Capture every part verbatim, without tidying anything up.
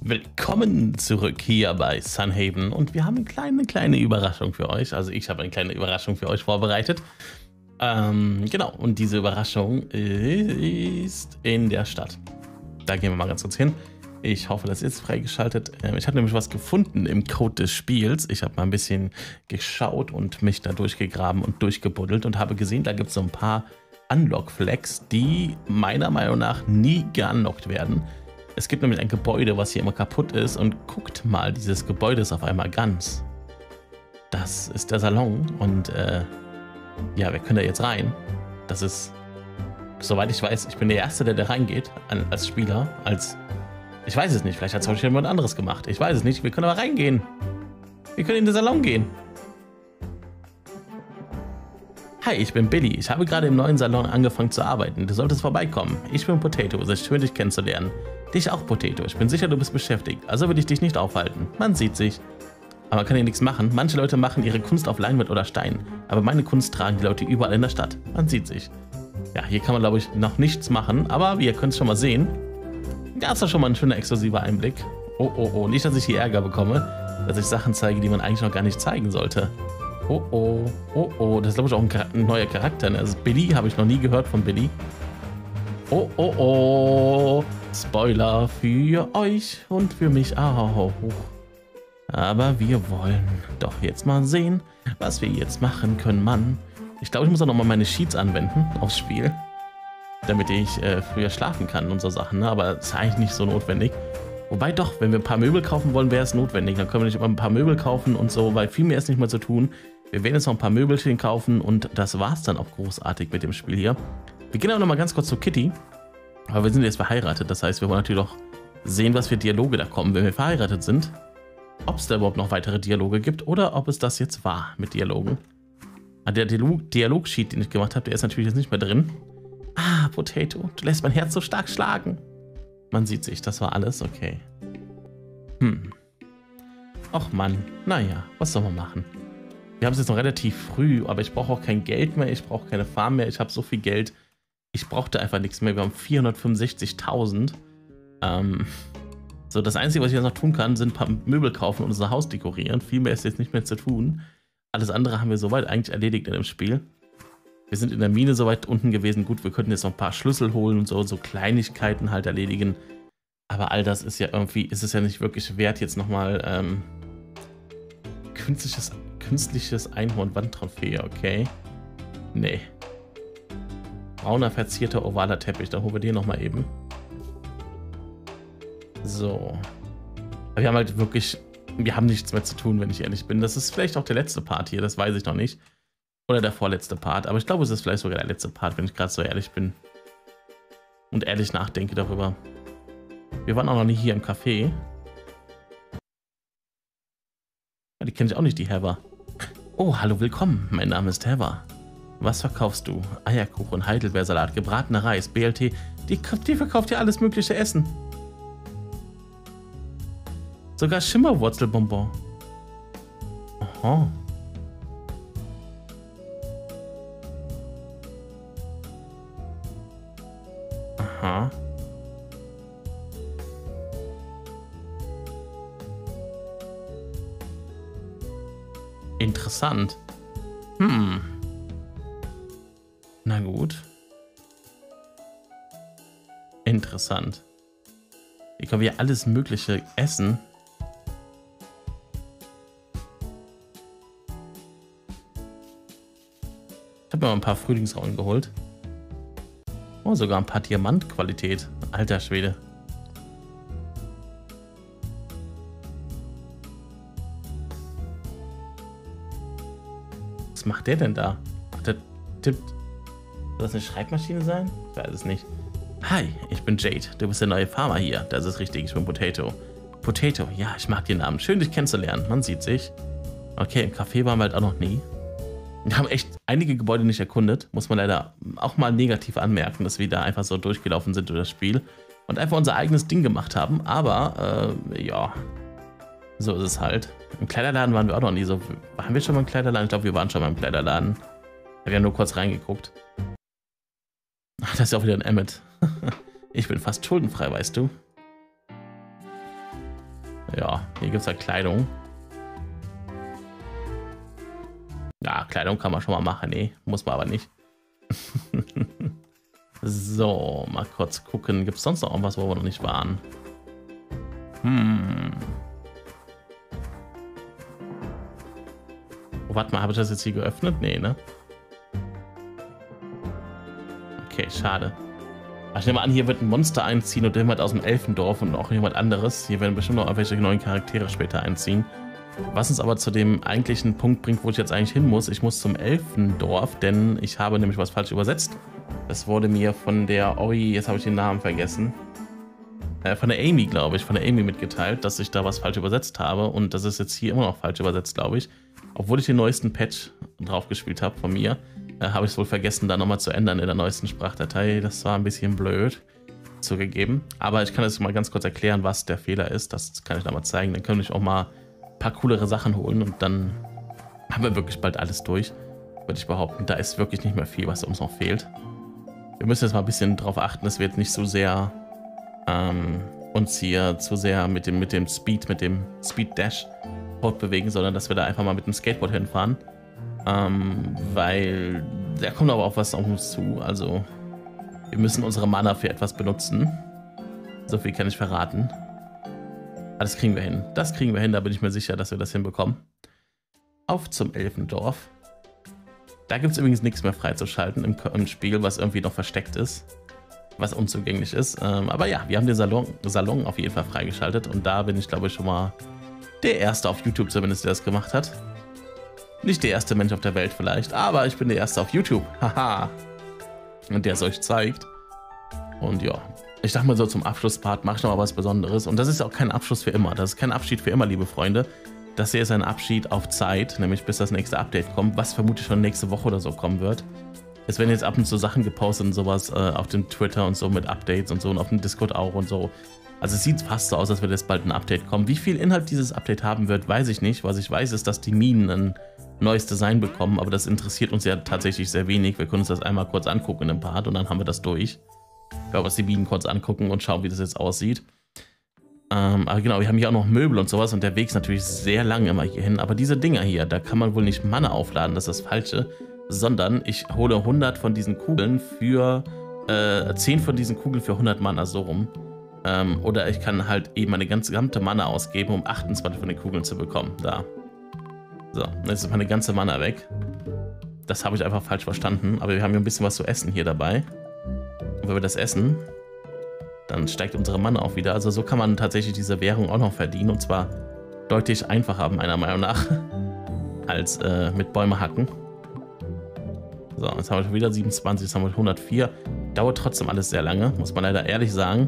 Willkommen zurück hier bei Sunhaven und wir haben eine kleine, kleine Überraschung für euch. Also ich habe eine kleine Überraschung für euch vorbereitet. Ähm, genau, und diese Überraschung ist in der Stadt. Da gehen wir mal ganz kurz hin. Ich hoffe, das ist freigeschaltet. Ähm, ich habe nämlich was gefunden im Code des Spiels. Ich habe mal ein bisschen geschaut und mich da durchgegraben und durchgebuddelt und habe gesehen, da gibt es so ein paar Unlock-Flags, die meiner Meinung nach nie geunlockt werden. Es gibt nämlich ein Gebäude, was hier immer kaputt ist und guckt mal, dieses Gebäude ist auf einmal ganz. Das ist der Salon und äh, ja, wir können da jetzt rein. Das ist, soweit ich weiß, ich bin der Erste, der da reingeht an, als Spieler, als, ich weiß es nicht, vielleicht hat es auch schon jemand anderes gemacht. Ich weiß es nicht, wir können aber reingehen. Wir können in den Salon gehen. Hi, ich bin Billy. Ich habe gerade im neuen Salon angefangen zu arbeiten. Du solltest vorbeikommen. Ich bin Potato. Es ist schön, dich kennenzulernen. Dich auch, Potato. Ich bin sicher, du bist beschäftigt. Also will ich dich nicht aufhalten. Man sieht sich. Aber man kann hier nichts machen. Manche Leute machen ihre Kunst auf Leinwand oder Stein. Aber meine Kunst tragen die Leute überall in der Stadt. Man sieht sich. Ja, hier kann man, glaube ich, noch nichts machen. Aber ihr könnt es schon mal sehen. Da ist doch schon mal ein schöner exklusiver Einblick. Oh, oh, oh. Nicht, dass ich hier Ärger bekomme, dass ich Sachen zeige, die man eigentlich noch gar nicht zeigen sollte. Oh oh, oh oh, das ist glaube ich auch ein, Char ein neuer Charakter. Ne? Also Billy, habe ich noch nie gehört von Billy. Oh oh oh, Spoiler für euch und für mich auch. Aber wir wollen doch jetzt mal sehen, was wir jetzt machen können, Mann. Ich glaube, ich muss auch noch mal meine Sheets anwenden aufs Spiel, damit ich äh, früher schlafen kann und so Sachen. Ne? Aber das ist eigentlich nicht so notwendig. Wobei doch, wenn wir ein paar Möbel kaufen wollen, wäre es notwendig. Dann können wir nicht immer ein paar Möbel kaufen und so, weil viel mehr ist nicht mehr zu tun. Wir werden jetzt noch ein paar Möbelchen kaufen und das war's dann auch großartig mit dem Spiel hier. Wir gehen auch noch mal ganz kurz zu Kitty. Aber wir sind jetzt verheiratet, das heißt, wir wollen natürlich auch sehen, was für Dialoge da kommen, wenn wir verheiratet sind. Ob es da überhaupt noch weitere Dialoge gibt oder ob es das jetzt war mit Dialogen. Der Dialog-Sheet, den ich gemacht habe, der ist natürlich jetzt nicht mehr drin. Ah, Potato, du lässt mein Herz so stark schlagen. Man sieht sich, das war alles, okay. Hm. Och Mann, naja, was soll man machen? Wir haben es jetzt noch relativ früh, aber ich brauche auch kein Geld mehr, ich brauche keine Farm mehr, ich habe so viel Geld. Ich brauchte einfach nichts mehr, wir haben vierhundertfünfundsechzigtausend. Ähm, so, das Einzige, was ich jetzt noch tun kann, sind ein paar Möbel kaufen und unser Haus dekorieren. Viel mehr ist jetzt nicht mehr zu tun. Alles andere haben wir soweit eigentlich erledigt in dem Spiel. Wir sind in der Mine so weit unten gewesen. Gut, wir könnten jetzt noch ein paar Schlüssel holen und so, so Kleinigkeiten halt erledigen. Aber all das ist ja irgendwie, ist es ja nicht wirklich wert, jetzt nochmal ähm, künstliches, künstliches Einhorn-Wandtrophäe, okay? Nee. Brauner, verzierter, ovaler Teppich, dann holen wir den nochmal eben. So. Aber wir haben halt wirklich, wir haben nichts mehr zu tun, wenn ich ehrlich bin. Das ist vielleicht auch der letzte Part hier, das weiß ich noch nicht. Oder der vorletzte Part, aber ich glaube, es ist vielleicht sogar der letzte Part, wenn ich gerade so ehrlich bin. Und ehrlich nachdenke darüber. Wir waren auch noch nie hier im Café. Ja, die kenne ich auch nicht, die Heather. Oh, hallo, willkommen. Mein Name ist Heather. Was verkaufst du? Eierkuchen, Heidelbeersalat, gebratener Reis, B L T. Die, die verkauft ja alles mögliche Essen. Sogar Schimmerwurzelbonbon. Aha. Aha. Interessant. Hm. Na gut. Interessant. Hier können wir alles Mögliche essen. Ich habe mir mal ein paar Frühlingsrollen geholt. Oh, sogar ein paar Diamantqualität. Alter Schwede. Was macht der denn da? Der tippt. Soll das eine Schreibmaschine sein? Ich weiß es nicht. Hi, ich bin Jade. Du bist der neue Farmer hier. Das ist richtig, ich bin Potato. Potato, ja, ich mag den Namen. Schön, dich kennenzulernen. Man sieht sich. Okay, im Café waren wir halt auch noch nie. Wir haben echt einige Gebäude nicht erkundet. Muss man leider auch mal negativ anmerken, dass wir da einfach so durchgelaufen sind durch das Spiel. Und einfach unser eigenes Ding gemacht haben. Aber, äh, ja. So ist es halt. Im Kleiderladen waren wir auch noch nie so. Waren wir schon mal im Kleiderladen? Ich glaube, wir waren schon mal im Kleiderladen. Wir haben nur kurz reingeguckt. Ach, das ist ja auch wieder ein Emmet. Ich bin fast schuldenfrei, weißt du. Ja, hier gibt es halt Kleidung. Ja, Kleidung kann man schon mal machen, nee, muss man aber nicht. So, mal kurz gucken. Gibt es sonst noch irgendwas, wo wir noch nicht waren? Hm. Oh, warte mal, habe ich das jetzt hier geöffnet? Nee, ne? Okay, schade. Ach, ich nehme an, hier wird ein Monster einziehen und jemand aus dem Elfendorf und auch jemand anderes. Hier werden bestimmt noch irgendwelche neuen Charaktere später einziehen. Was uns aber zu dem eigentlichen Punkt bringt, wo ich jetzt eigentlich hin muss. Ich muss zum Elfendorf, denn ich habe nämlich was falsch übersetzt. Das wurde mir von der Ori, jetzt habe ich den Namen vergessen, äh, von der Amy, glaube ich, von der Amy mitgeteilt, dass ich da was falsch übersetzt habe. Und das ist jetzt hier immer noch falsch übersetzt, glaube ich. Obwohl ich den neuesten Patch drauf gespielt habe von mir, äh, habe ich es wohl vergessen, da nochmal zu ändern in der neuesten Sprachdatei. Das war ein bisschen blöd zugegeben. Aber ich kann jetzt mal ganz kurz erklären, was der Fehler ist. Das kann ich da mal zeigen. Dann kann ich auch mal paar coolere Sachen holen und dann haben wir wirklich bald alles durch, würde ich behaupten. Da ist wirklich nicht mehr viel, was uns noch fehlt. Wir müssen jetzt mal ein bisschen darauf achten, dass wir jetzt nicht so sehr ähm, uns hier zu sehr mit dem, mit dem Speed, mit dem Speed Dash fortbewegen, sondern dass wir da einfach mal mit dem Skateboard hinfahren. Ähm, weil da kommt aber auch was auf uns zu. Also wir müssen unsere Mana für etwas benutzen. So viel kann ich verraten. Das kriegen wir hin. Das kriegen wir hin, da bin ich mir sicher, dass wir das hinbekommen. Auf zum Elfendorf. Da gibt es übrigens nichts mehr freizuschalten im, im Spiel, was irgendwie noch versteckt ist. Was unzugänglich ist. Ähm, aber ja, wir haben den Salon, Salon auf jeden Fall freigeschaltet. Und da bin ich, glaube ich, schon mal der Erste auf YouTube zumindest, der das gemacht hat. Nicht der erste Mensch auf der Welt vielleicht, aber ich bin der Erste auf YouTube. Haha. Und der es euch zeigt. Und ja. Ich dachte mal so, zum Abschlusspart mache ich noch mal was Besonderes. Und das ist auch kein Abschluss für immer. Das ist kein Abschied für immer, liebe Freunde. Das hier ist ein Abschied auf Zeit, nämlich bis das nächste Update kommt, was vermutlich schon nächste Woche oder so kommen wird. Es werden jetzt ab und zu Sachen gepostet und sowas äh, auf dem Twitter und so mit Updates und so und auf dem Discord auch und so. Also es sieht fast so aus, als würde jetzt bald ein Update kommen. Wie viel Inhalt dieses Update haben wird, weiß ich nicht. Was ich weiß, ist, dass die Minen ein neues Design bekommen, aber das interessiert uns ja tatsächlich sehr wenig. Wir können uns das einmal kurz angucken in einem Part und dann haben wir das durch. Ich glaube, uns die Bienen kurz angucken und schauen, wie das jetzt aussieht. Ähm, aber genau, wir haben hier auch noch Möbel und sowas und der Weg ist natürlich sehr lang immer hier hin. Aber diese Dinger hier, da kann man wohl nicht Mana aufladen, das ist das Falsche. Sondern ich hole hundert von diesen Kugeln für, äh, zehn von diesen Kugeln für hundert Mana, so rum. Ähm, oder ich kann halt eben meine ganze gesamte Mana ausgeben, um achtundzwanzig von den Kugeln zu bekommen. Da. So, jetzt ist meine ganze Mana weg. Das habe ich einfach falsch verstanden. Aber wir haben hier ein bisschen was zu essen hier dabei. Und wenn wir das essen, dann steigt unsere Mana auch wieder. Also so kann man tatsächlich diese Währung auch noch verdienen. Und zwar deutlich einfacher, meiner Meinung nach, als äh, mit Bäume hacken. So, jetzt haben wir schon wieder siebenundzwanzig, jetzt haben wir hundertvier. Dauert trotzdem alles sehr lange, muss man leider ehrlich sagen.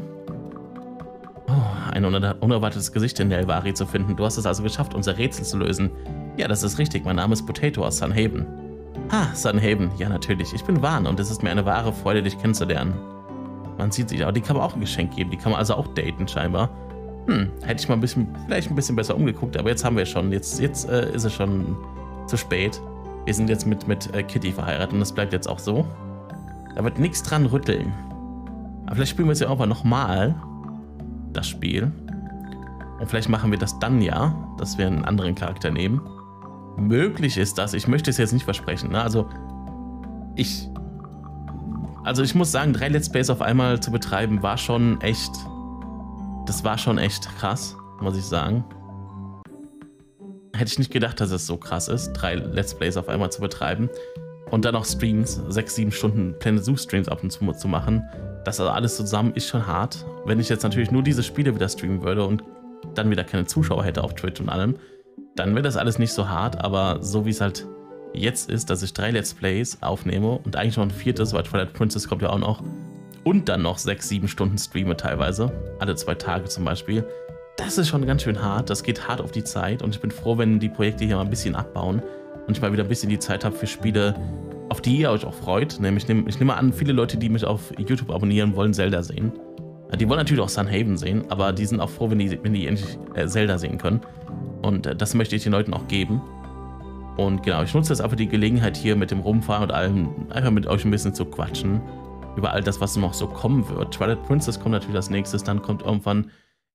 Oh, ein unerwartetes Gesicht in Nelvari zu finden. Du hast es also geschafft, unser Rätsel zu lösen. Ja, das ist richtig. Mein Name ist Potato aus Sunhaven. Ah, Sunhaven. Ja, natürlich. Ich bin Vahn und es ist mir eine wahre Freude, dich kennenzulernen. Man sieht sich, aber die kann man auch ein Geschenk geben. Die kann man also auch daten, scheinbar. Hm, hätte ich mal ein bisschen, vielleicht ein bisschen besser umgeguckt, aber jetzt haben wir schon. Jetzt, jetzt äh, ist es schon zu spät. Wir sind jetzt mit, mit äh, Kitty verheiratet und das bleibt jetzt auch so. Da wird nichts dran rütteln. Aber vielleicht spielen wir es ja auch mal nochmal, das Spiel. Und vielleicht machen wir das dann ja, dass wir einen anderen Charakter nehmen. Möglich ist das, ich möchte es jetzt nicht versprechen, ne? Also, ich... Also ich muss sagen, drei Let's Plays auf einmal zu betreiben, war schon echt... Das war schon echt krass, muss ich sagen. Hätte ich nicht gedacht, dass es so krass ist, drei Let's Plays auf einmal zu betreiben. Und dann noch Streams, sechs, sieben Stunden Planet Zoo Streams ab und zu zu machen. Das also alles zusammen ist schon hart. Wenn ich jetzt natürlich nur diese Spiele wieder streamen würde und dann wieder keine Zuschauer hätte auf Twitch und allem, dann wäre das alles nicht so hart. Aber so wie es halt jetzt ist, dass ich drei Let's Plays aufnehme und eigentlich noch ein viertes, weil Twilight Princess kommt ja auch noch, und dann noch sechs, sieben Stunden streame teilweise, alle zwei Tage zum Beispiel, das ist schon ganz schön hart. Das geht hart auf die Zeit und ich bin froh, wenn die Projekte hier mal ein bisschen abbauen und ich mal wieder ein bisschen die Zeit habe für Spiele, auf die ihr euch auch freut. Nämlich, ich nehme, ich nehme an, viele Leute, die mich auf YouTube abonnieren, wollen Zelda sehen. Die wollen natürlich auch Sunhaven sehen, aber die sind auch froh, wenn die, wenn die endlich äh, Zelda sehen können. Und äh, das möchte ich den Leuten auch geben. Und genau, ich nutze jetzt einfach die Gelegenheit hier mit dem Rumfahren und allem, einfach mit euch ein bisschen zu quatschen über all das, was noch so kommen wird. Twilight Princess kommt natürlich als nächstes, dann kommt irgendwann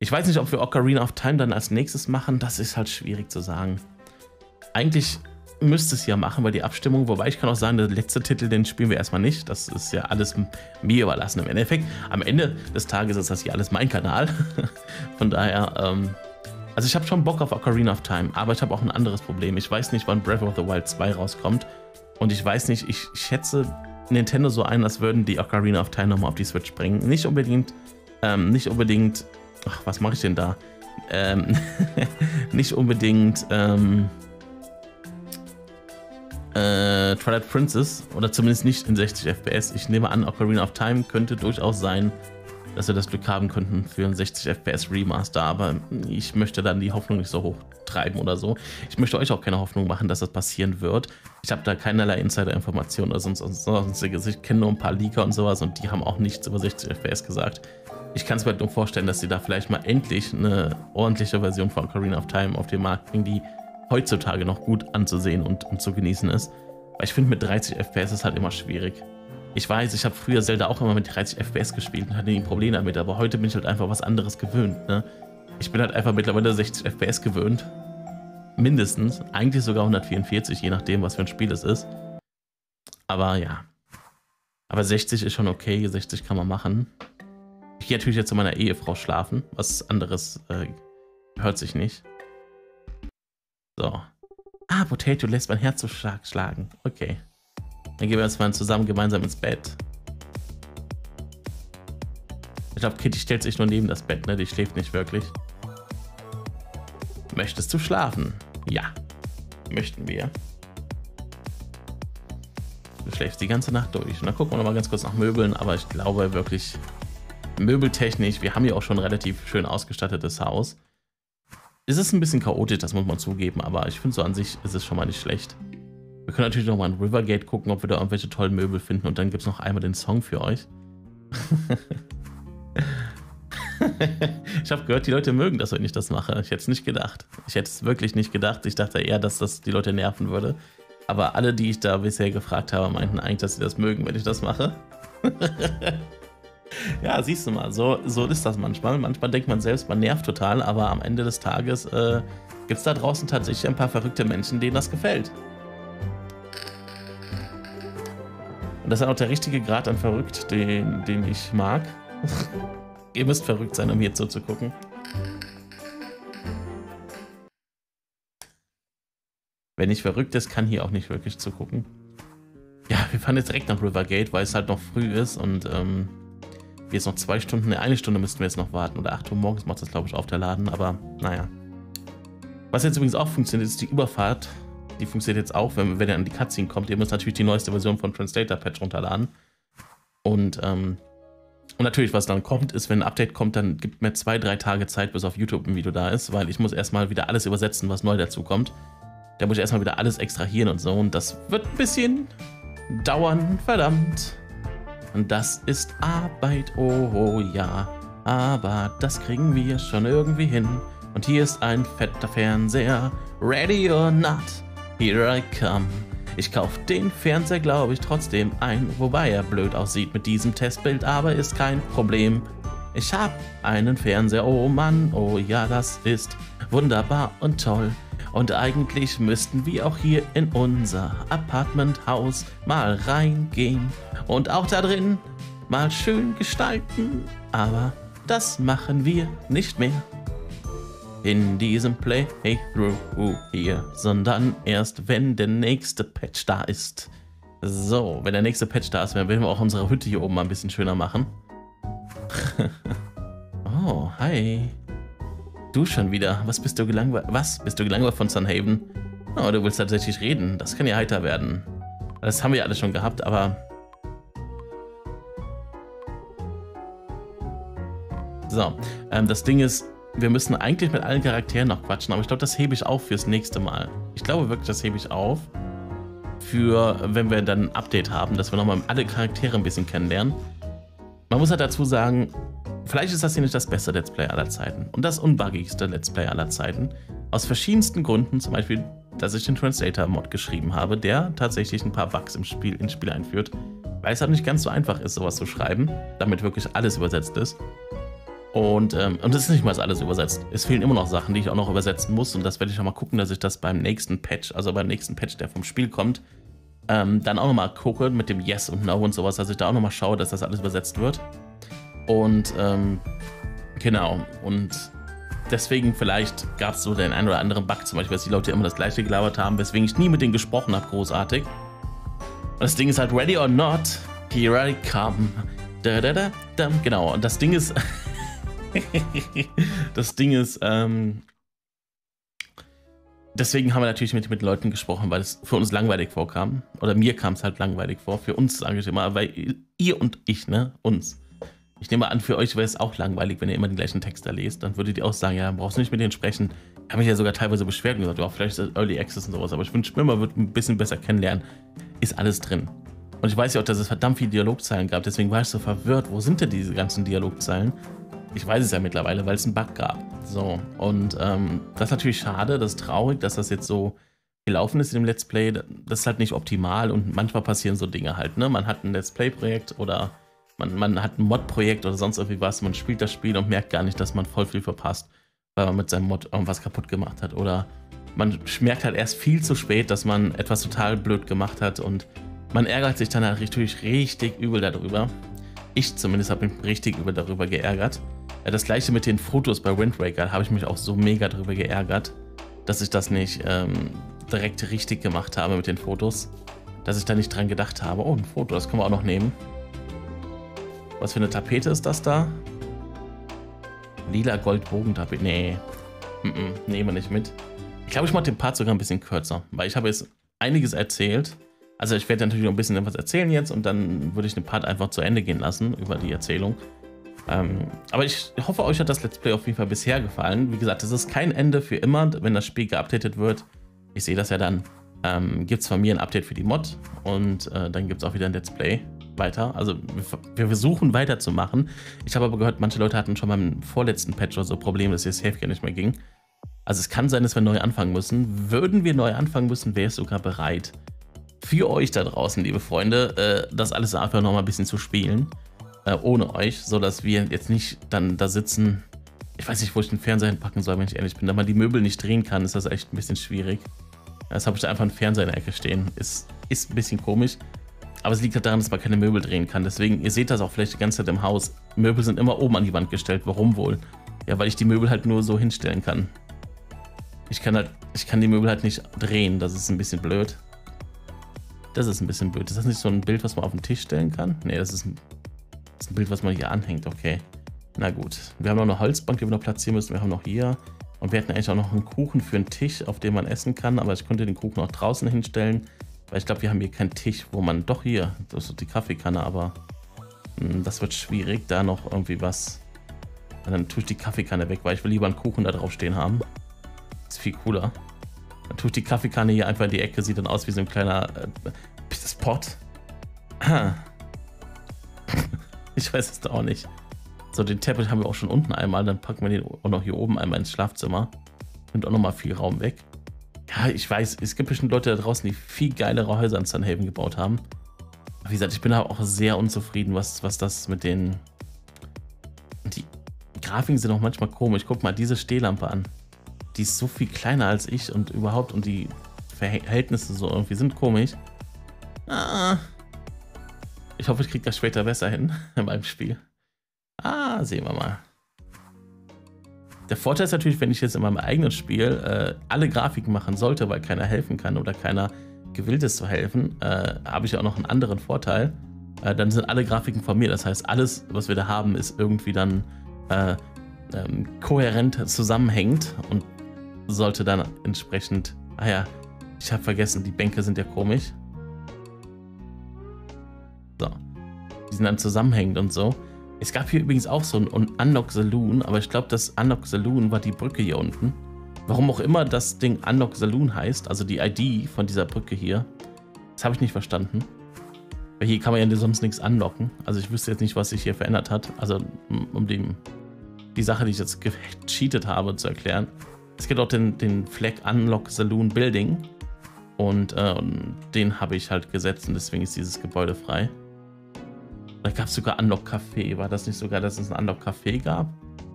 Ich weiß nicht, ob wir Ocarina of Time dann als nächstes machen. Das ist halt schwierig zu sagen. Eigentlich müsste es ja machen, weil die Abstimmung, wobei ich kann auch sagen, der letzte Titel, den spielen wir erstmal nicht. Das ist ja alles mir überlassen im Endeffekt. Am Ende des Tages ist das hier alles mein Kanal. Von daher, ähm, also ich habe schon Bock auf Ocarina of Time, aber ich habe auch ein anderes Problem. Ich weiß nicht, wann Breath of the Wild zwei rauskommt. Und ich weiß nicht, ich schätze Nintendo so ein, als würden die Ocarina of Time nochmal auf die Switch bringen. Nicht unbedingt, ähm, nicht unbedingt, ach, was mache ich denn da? Ähm, nicht unbedingt, ähm, Äh, Twilight Princess, oder zumindest nicht in sechzig F P S. Ich nehme an, Ocarina of Time könnte durchaus sein, dass wir das Glück haben könnten für ein sechzig F P S Remaster, aber ich möchte dann die Hoffnung nicht so hoch treiben oder so. Ich möchte euch auch keine Hoffnung machen, dass das passieren wird. Ich habe da keinerlei Insider-Informationen oder sonst, sonstiges. Ich kenne nur ein paar Leaker und sowas und die haben auch nichts über sechzig F P S gesagt. Ich kann es mir nur vorstellen, dass sie da vielleicht mal endlich eine ordentliche Version von Ocarina of Time auf den Markt bringen, die heutzutage noch gut anzusehen und, und zu genießen ist. Weil ich finde, mit dreißig F P S ist halt immer schwierig. Ich weiß, ich habe früher Zelda auch immer mit dreißig F P S gespielt und hatte nie Probleme damit, aber heute bin ich halt einfach was anderes gewöhnt. Ne? Ich bin halt einfach mittlerweile sechzig F P S gewöhnt. Mindestens. Eigentlich sogar hundertvierundvierzig, je nachdem, was für ein Spiel es ist. Aber ja. Aber sechzig ist schon okay, sechzig kann man machen. Ich gehe natürlich jetzt zu meiner Ehefrau schlafen. Was anderes äh, hört sich nicht. So. Ah, Potato lässt mein Herz so stark schlagen. Okay. Dann gehen wir jetzt mal zusammen gemeinsam ins Bett. Ich glaube, Kitty stellt sich nur neben das Bett, ne? Die schläft nicht wirklich. Möchtest du schlafen? Ja. Möchten wir. Du schläfst die ganze Nacht durch. Und dann gucken wir noch mal ganz kurz nach Möbeln, aber ich glaube wirklich, möbeltechnisch, wir haben ja auch schon ein relativ schön ausgestattetes Haus. Es ist ein bisschen chaotisch, das muss man zugeben, aber ich finde so an sich ist es schon mal nicht schlecht. Wir können natürlich noch mal in Rivergate gucken, ob wir da irgendwelche tollen Möbel finden und dann gibt es noch einmal den Song für euch. Ich habe gehört, die Leute mögen das, wenn ich das mache. Ich hätte es nicht gedacht. Ich hätte es wirklich nicht gedacht. Ich dachte eher, dass das die Leute nerven würde. Aber alle, die ich da bisher gefragt habe, meinten eigentlich, dass sie das mögen, wenn ich das mache. Ja, siehst du mal, so, so ist das manchmal. Manchmal denkt man selbst, man nervt total, aber am Ende des Tages äh, gibt es da draußen tatsächlich ein paar verrückte Menschen, denen das gefällt. Und das ist auch der richtige Grad an verrückt, den, den ich mag. Ihr müsst verrückt sein, um hier zuzugucken. Wer nicht verrückt ist, kann hier auch nicht wirklich zugucken. Ja, wir fahren jetzt direkt nach Rivergate, weil es halt noch früh ist und ähm, jetzt noch zwei Stunden, ne, eine Stunde müssten wir jetzt noch warten. Oder acht Uhr morgens macht das, glaube ich, auf der Laden, aber naja. Was jetzt übrigens auch funktioniert, ist die Überfahrt. Die funktioniert jetzt auch, wenn, wenn ihr an die Cutscene kommt. Ihr müsst natürlich die neueste Version von Translator Patch runterladen. Und, ähm, und natürlich, was dann kommt, ist, wenn ein Update kommt, dann gibt mir zwei, drei Tage Zeit, bis auf YouTube ein Video da ist, weil ich muss erstmal wieder alles übersetzen, was neu dazu kommt. Da muss ich erstmal wieder alles extrahieren und so. Und das wird ein bisschen dauern, verdammt. Und das ist Arbeit, oh, oh ja, aber das kriegen wir schon irgendwie hin. Und hier ist ein fetter Fernseher, ready or not, here I come. Ich kauf den Fernseher, glaube ich, trotzdem ein, wobei er blöd aussieht mit diesem Testbild, aber ist kein Problem. Ich hab einen Fernseher, oh Mann, oh ja, das ist wunderbar und toll. Und eigentlich müssten wir auch hier in unser Apartmenthaus mal reingehen und auch da drin mal schön gestalten. Aber das machen wir nicht mehr in diesem Playthrough hier, sondern erst, wenn der nächste Patch da ist. So, wenn der nächste Patch da ist, werden wir auch unsere Hütte hier oben mal ein bisschen schöner machen. Oh, hi. Du schon wieder. Was bist du gelangweilt? Was? Bist du gelangweilt von Sunhaven? Oh, du willst tatsächlich reden. Das kann ja heiter werden. Das haben wir ja alle schon gehabt, aber... So, ähm, das Ding ist, wir müssen eigentlich mit allen Charakteren noch quatschen, aber ich glaube, das hebe ich auf fürs nächste Mal. Ich glaube wirklich, das hebe ich auf für, wenn wir dann ein Update haben, dass wir nochmal alle Charaktere ein bisschen kennenlernen. Man muss halt dazu sagen, vielleicht ist das hier nicht das beste Let's Play aller Zeiten und das unbuggigste Let's Play aller Zeiten. Aus verschiedensten Gründen, zum Beispiel, dass ich den Translator-Mod geschrieben habe, der tatsächlich ein paar Bugs im Spiel, ins Spiel einführt, weil es halt nicht ganz so einfach ist, sowas zu schreiben, damit wirklich alles übersetzt ist. Und, ähm, und das ist nicht mal alles übersetzt. Es fehlen immer noch Sachen, die ich auch noch übersetzen muss. Und das werde ich auch mal gucken, dass ich das beim nächsten Patch, also beim nächsten Patch, der vom Spiel kommt, ähm, dann auch nochmal gucke mit dem Yes und No und sowas, dass ich da auch nochmal schaue, dass das alles übersetzt wird. Und ähm, genau. Und deswegen vielleicht gab es so den einen oder anderen Bug, zum Beispiel, dass die Leute immer das gleiche gelabert haben, weswegen ich nie mit denen gesprochen habe, großartig. Und das Ding ist halt ready or not, here I come. Da, da, da, da. Genau, und das Ding ist... das Ding ist, ähm, deswegen haben wir natürlich mit, mit Leuten gesprochen, weil es für uns langweilig vorkam. Oder mir kam es halt langweilig vor. Für uns sage ich immer, weil ihr und ich, ne, uns. Ich nehme an, für euch wäre es auch langweilig, wenn ihr immer den gleichen Text da lest. Dann würdet ihr auch sagen, ja, brauchst du nicht mit denen sprechen. Ich habe mich ja sogar teilweise beschwert und gesagt, ja, vielleicht ist das Early Access und sowas. Aber ich wünsche mir, man wird ein bisschen besser kennenlernen. Ist alles drin. Und ich weiß ja auch, dass es verdammt viele Dialogzeilen gab. Deswegen war ich so verwirrt. Wo sind denn diese ganzen Dialogzeilen? Ich weiß es ja mittlerweile, weil es einen Bug gab. So, und ähm, das ist natürlich schade, das ist traurig, dass das jetzt so gelaufen ist in dem Let's Play. Das ist halt nicht optimal und manchmal passieren so Dinge halt, ne? Man hat ein Let's Play-Projekt oder man, man hat ein Mod-Projekt oder sonst irgendwie was. Man spielt das Spiel und merkt gar nicht, dass man voll viel verpasst, weil man mit seinem Mod irgendwas kaputt gemacht hat. Oder man merkt halt erst viel zu spät, dass man etwas total blöd gemacht hat und man ärgert sich dann halt natürlich richtig übel darüber. Ich zumindest habe mich richtig übel darüber geärgert. Das gleiche mit den Fotos bei Wind Waker, habe ich mich auch so mega darüber geärgert, dass ich das nicht ähm, direkt richtig gemacht habe mit den Fotos. Dass ich da nicht dran gedacht habe. Oh, ein Foto, das können wir auch noch nehmen. Was für eine Tapete ist das da? Lila Gold-Bogentapete. Nee, mm -mm, nehmen wir nicht mit. Ich glaube, ich mache den Part sogar ein bisschen kürzer, weil ich habe jetzt einiges erzählt. Also ich werde natürlich noch ein bisschen etwas erzählen jetzt und dann würde ich den Part einfach zu Ende gehen lassen über die Erzählung. Ähm, aber ich hoffe, euch hat das Let's Play auf jeden Fall bisher gefallen. Wie gesagt, es ist kein Ende für immer, wenn das Spiel geupdatet wird. Ich sehe das ja dann. Ähm, gibt es von mir ein Update für die Mod und äh, dann gibt es auch wieder ein Let's Play weiter. Also wir, wir versuchen weiterzumachen. Ich habe aber gehört, manche Leute hatten schon beim vorletzten Patch oder so Probleme, dass das Häfchen nicht mehr ging. Also es kann sein, dass wir neu anfangen müssen. Würden wir neu anfangen müssen, wäre ich sogar bereit, für euch da draußen, liebe Freunde, äh, das alles einfach noch mal ein bisschen zu spielen. Äh, ohne euch, sodass wir jetzt nicht dann da sitzen. Ich weiß nicht, wo ich den Fernseher hinpacken soll, wenn ich ehrlich bin. Da man die Möbel nicht drehen kann, ist das echt ein bisschen schwierig. Jetzt habe ich da einfach einen Fernseher in der Ecke stehen. Ist, ist ein bisschen komisch. Aber es liegt halt daran, dass man keine Möbel drehen kann. Deswegen, ihr seht das auch vielleicht die ganze Zeit im Haus. Möbel sind immer oben an die Wand gestellt. Warum wohl? Ja, weil ich die Möbel halt nur so hinstellen kann. Ich kann halt, ich kann die Möbel halt nicht drehen. Das ist ein bisschen blöd. Das ist ein bisschen blöd. Ist das nicht so ein Bild, was man auf den Tisch stellen kann? Nee, das ist ein, das ist ein Bild, was man hier anhängt. Okay. Na gut. Wir haben noch eine Holzbank, die wir noch platzieren müssen. Wir haben noch hier. Und wir hätten eigentlich auch noch einen Kuchen für einen Tisch, auf dem man essen kann. Aber ich konnte den Kuchen auch draußen hinstellen. Weil ich glaube, wir haben hier keinen Tisch, wo man... Doch hier, das ist die Kaffeekanne, aber... Mh, das wird schwierig, da noch irgendwie was... Und dann tue ich die Kaffeekanne weg, weil ich will lieber einen Kuchen da drauf stehen haben. Das ist viel cooler. Dann tue ich die Kaffeekanne hier einfach in die Ecke. Sieht dann aus wie so ein kleiner... Äh, Spot. Ich weiß es auch nicht. So, den Teppich haben wir auch schon unten einmal. Dann packen wir den auch noch hier oben einmal ins Schlafzimmer. Nimmt auch nochmal viel Raum weg. Ja, ich weiß, es gibt bestimmt Leute da draußen, die viel geilere Häuser in Sunhaven gebaut haben. Aber wie gesagt, ich bin auch sehr unzufrieden, was, was das mit den... Die Grafiken sind auch manchmal komisch. Guck mal, diese Stehlampe an. Die ist so viel kleiner als ich und überhaupt und die Verhältnisse so irgendwie sind komisch. Ah. Ich hoffe, ich kriege das später besser hin in meinem Spiel. Ah, sehen wir mal. Der Vorteil ist natürlich, wenn ich jetzt in meinem eigenen Spiel äh, alle Grafiken machen sollte, weil keiner helfen kann oder keiner gewillt ist zu helfen, äh, habe ich ja auch noch einen anderen Vorteil. Äh, dann sind alle Grafiken von mir. Das heißt, alles, was wir da haben, ist irgendwie dann äh, ähm, kohärent zusammenhängend und sollte dann entsprechend... Ah ja, ich habe vergessen, die Bänke sind ja komisch. So. Die sind dann zusammenhängend und so. Es gab hier übrigens auch so ein Unlock Saloon, aber ich glaube, das Unlock Saloon war die Brücke hier unten. Warum auch immer das Ding Unlock Saloon heißt, also die I D von dieser Brücke hier, das habe ich nicht verstanden. Weil hier kann man ja sonst nichts unlocken. Also ich wüsste jetzt nicht, was sich hier verändert hat. Also um die, die Sache, die ich jetzt gecheatet habe, zu erklären. Es gibt auch den, den Flag Unlock Saloon Building und äh, den habe ich halt gesetzt und deswegen ist dieses Gebäude frei. Da gab es sogar Unlock Café. War das nicht sogar, dass es ein Unlock Café gab?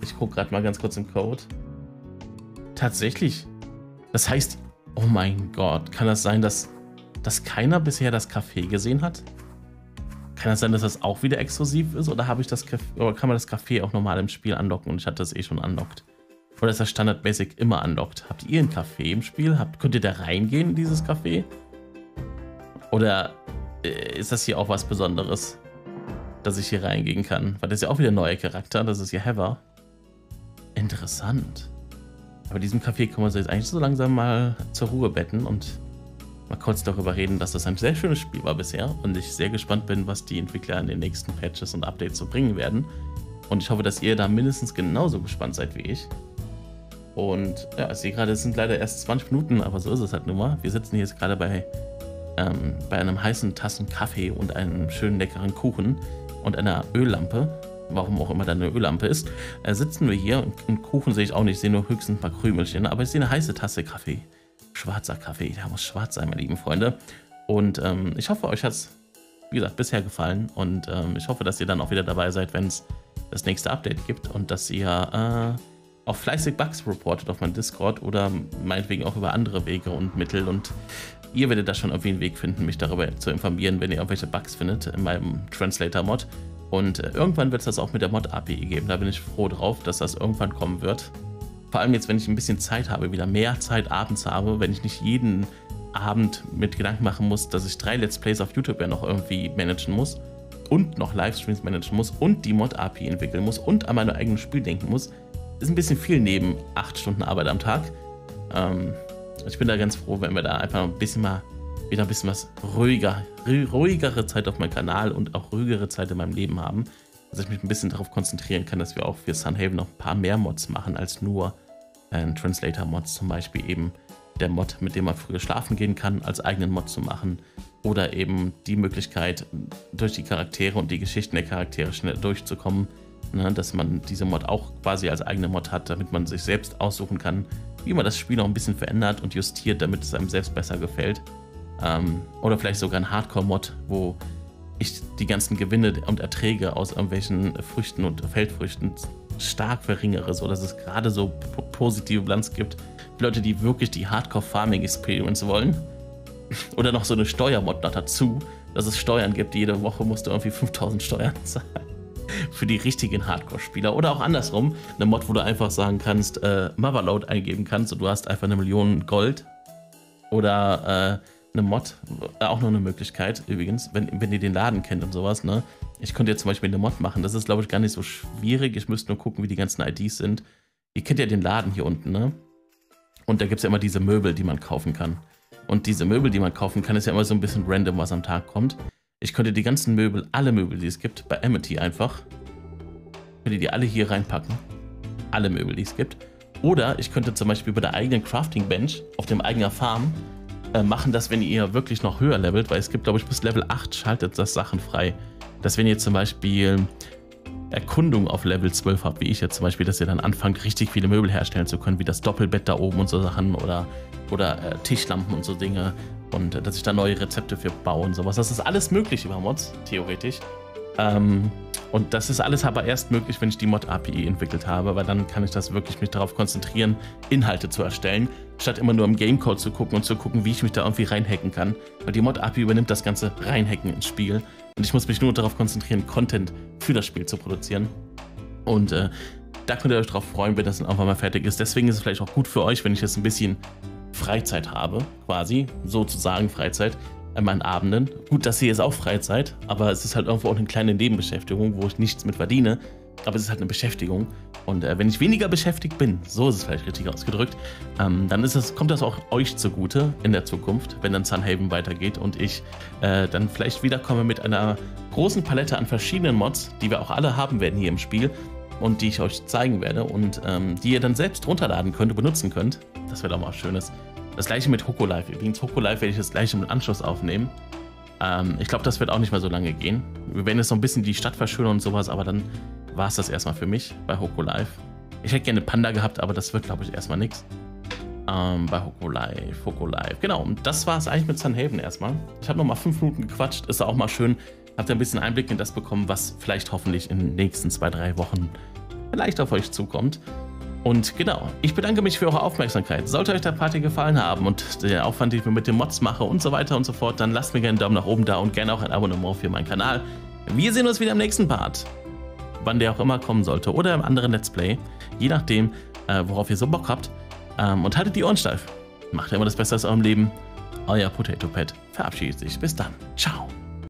Ich gucke gerade mal ganz kurz im Code. Tatsächlich. Das heißt, oh mein Gott, kann das sein, dass, dass keiner bisher das Café gesehen hat? Kann das sein, dass das auch wieder exklusiv ist? Oder, habe ich das Café, oder kann man das Café auch normal im Spiel anlocken und ich hatte das eh schon unlockt? Oder ist das standardmäßig immer unlockt? Habt ihr ein Café im Spiel? Habt, könnt ihr da reingehen in dieses Café? Oder äh, ist das hier auch was Besonderes, dass ich hier reingehen kann? Weil das ist ja auch wieder ein neuer Charakter, das ist ja Heather. Interessant. Aber in diesem Café können wir uns jetzt eigentlich so langsam mal zur Ruhe betten und mal kurz darüber reden, dass das ein sehr schönes Spiel war bisher und ich sehr gespannt bin, was die Entwickler in den nächsten Patches und Updates so bringen werden. Und ich hoffe, dass ihr da mindestens genauso gespannt seid wie ich. Und ja, ich sehe gerade, es sind leider erst zwanzig Minuten, aber so ist es halt nun mal. Wir sitzen hier jetzt gerade bei, ähm, bei einem heißen Tassen Kaffee und einem schönen leckeren Kuchen und einer Öllampe. Warum auch immer da eine Öllampe ist, äh, sitzen wir hier und Kuchen sehe ich auch nicht, ich sehe nur höchstens ein paar Krümelchen, aber ich sehe eine heiße Tasse Kaffee. Schwarzer Kaffee, der muss schwarz sein, meine lieben Freunde. Und ähm, ich hoffe, euch hat es, wie gesagt, bisher gefallen und ähm, ich hoffe, dass ihr dann auch wieder dabei seid, wenn es das nächste Update gibt und dass ihr äh, auch fleißig Bugs reportet auf meinem Discord oder meinetwegen auch über andere Wege und Mittel und ihr werdet da schon irgendwie einen Weg finden, mich darüber zu informieren, wenn ihr irgendwelche Bugs findet in meinem Translator-Mod. Und irgendwann wird es das auch mit der Mod-A P I geben. Da bin ich froh drauf, dass das irgendwann kommen wird. Vor allem jetzt, wenn ich ein bisschen Zeit habe, wieder mehr Zeit abends habe, wenn ich nicht jeden Abend mit Gedanken machen muss, dass ich drei Let's Plays auf YouTube ja noch irgendwie managen muss und noch Livestreams managen muss und die Mod-A P I entwickeln muss und an mein eigenes Spiel denken muss. Ist ein bisschen viel neben acht Stunden Arbeit am Tag. Ähm, ich bin da ganz froh, wenn wir da einfach ein bisschen mal wieder ein bisschen was ruhiger, ruhigere Zeit auf meinem Kanal und auch ruhigere Zeit in meinem Leben haben, dass ich mich ein bisschen darauf konzentrieren kann, dass wir auch für Sunhaven noch ein paar mehr Mods machen als nur äh, Translator-Mods, zum Beispiel eben der Mod, mit dem man früher schlafen gehen kann, als eigenen Mod zu machen oder eben die Möglichkeit, durch die Charaktere und die Geschichten der Charaktere schnell durchzukommen, ne, dass man diese Mod auch quasi als eigene Mod hat, damit man sich selbst aussuchen kann, wie man das Spiel noch ein bisschen verändert und justiert, damit es einem selbst besser gefällt. Ähm, oder vielleicht sogar ein Hardcore-Mod, wo ich die ganzen Gewinne und Erträge aus irgendwelchen Früchten und Feldfrüchten stark verringere, sodass es gerade so positive Bilanz gibt. Für Leute, die wirklich die Hardcore-Farming-Experience wollen. Oder noch so eine Steuermod noch dazu, dass es Steuern gibt. Jede Woche musst du irgendwie fünftausend Steuern zahlen. Für die richtigen Hardcore-Spieler. Oder auch andersrum, eine Mod, wo du einfach sagen kannst, äh, Motherload eingeben kannst und du hast einfach eine Million Gold. Oder äh, eine Mod, auch noch eine Möglichkeit, übrigens, wenn, wenn ihr den Laden kennt und sowas, ne? Ich könnte jetzt zum Beispiel eine Mod machen, das ist, glaube ich, gar nicht so schwierig, ich müsste nur gucken, wie die ganzen I Ds sind. Ihr kennt ja den Laden hier unten, ne? Und da gibt es ja immer diese Möbel, die man kaufen kann. Und diese Möbel, die man kaufen kann, ist ja immer so ein bisschen random, was am Tag kommt. Ich könnte die ganzen Möbel, alle Möbel, die es gibt, bei Amity einfach, könnte die alle hier reinpacken. Alle Möbel, die es gibt. Oder ich könnte zum Beispiel bei der eigenen Crafting Bench auf dem eigenen Farm machen, dass wenn ihr wirklich noch höher levelt, weil es gibt, glaube ich, bis Level acht schaltet das Sachen frei, dass wenn ihr zum Beispiel Erkundung auf Level zwölf habt, wie ich jetzt zum Beispiel, dass ihr dann anfangt, richtig viele Möbel herstellen zu können, wie das Doppelbett da oben und so Sachen oder, oder äh, Tischlampen und so Dinge und äh, dass ich da neue Rezepte für baue und sowas. Das ist alles möglich über Mods, theoretisch. Ähm, und das ist alles aber erst möglich, wenn ich die Mod-A P I entwickelt habe, weil dann kann ich das wirklich mich darauf konzentrieren, Inhalte zu erstellen, statt immer nur im Gamecode zu gucken und zu gucken, wie ich mich da irgendwie reinhacken kann. Weil die Mod-A P I übernimmt das ganze Reinhacken ins Spiel und ich muss mich nur darauf konzentrieren, Content für das Spiel zu produzieren. Und äh, da könnt ihr euch drauf freuen, wenn das dann einfach mal fertig ist. Deswegen ist es vielleicht auch gut für euch, wenn ich jetzt ein bisschen Freizeit habe, quasi, sozusagen Freizeit, an meinen Abenden. Gut, das hier ist auch Freizeit, aber es ist halt irgendwo auch eine kleine Nebenbeschäftigung, wo ich nichts mit verdiene, aber es ist halt eine Beschäftigung. Und äh, wenn ich weniger beschäftigt bin, so ist es vielleicht richtig ausgedrückt, ähm, dann ist es, kommt das auch euch zugute in der Zukunft, wenn dann Sunhaven weitergeht und ich äh, dann vielleicht wiederkomme mit einer großen Palette an verschiedenen Mods, die wir auch alle haben werden hier im Spiel und die ich euch zeigen werde und ähm, die ihr dann selbst runterladen könnt und benutzen könnt. Das wäre doch mal was Schönes. Das gleiche mit Hokolive. Übrigens, Hokolive werde ich das gleiche im Anschluss aufnehmen. Ähm, ich glaube, das wird auch nicht mehr so lange gehen. Wir werden jetzt noch ein bisschen die Stadt verschönern und sowas, aber dann war es das erstmal für mich bei Hokolive. Ich hätte gerne Panda gehabt, aber das wird, glaube ich, erstmal nichts. Ähm, bei Hokolive, Hokolive. Genau, und das war es eigentlich mit Sunhaven erstmal. Ich habe noch mal fünf Minuten gequatscht. Ist auch mal schön. Habt ihr ein bisschen Einblick in das bekommen, was vielleicht hoffentlich in den nächsten zwei, drei Wochen vielleicht auf euch zukommt. Und genau, ich bedanke mich für eure Aufmerksamkeit. Sollte euch der Part hier gefallen haben und der Aufwand, den ich mir mit den Mods mache und so weiter und so fort, dann lasst mir gerne einen Daumen nach oben da und gerne auch ein Abonnement für meinen Kanal. Wir sehen uns wieder im nächsten Part, wann der auch immer kommen sollte, oder im anderen Let's Play, je nachdem, äh, worauf ihr so Bock habt. Ähm, und haltet die Ohren steif. Macht immer das Beste aus eurem Leben. Euer Potato Pet verabschiedet sich. Bis dann. Ciao.